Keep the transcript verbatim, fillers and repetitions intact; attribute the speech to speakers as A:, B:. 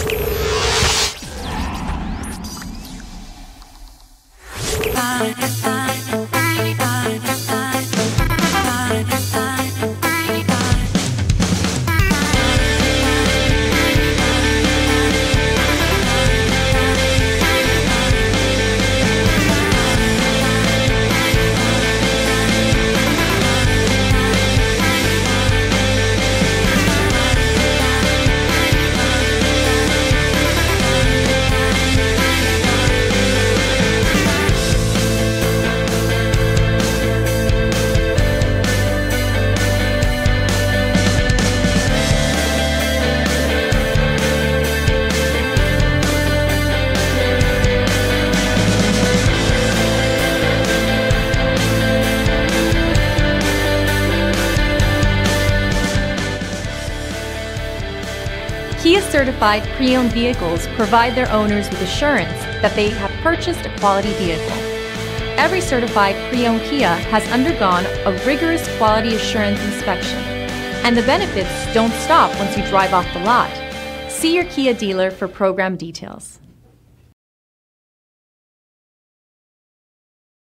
A: Kia-certified pre-owned vehicles provide their owners with assurance that they have purchased a quality vehicle. Every certified pre-owned Kia has undergone a rigorous quality assurance inspection, and the benefits don't stop once you drive off the lot. See your Kia dealer for program details.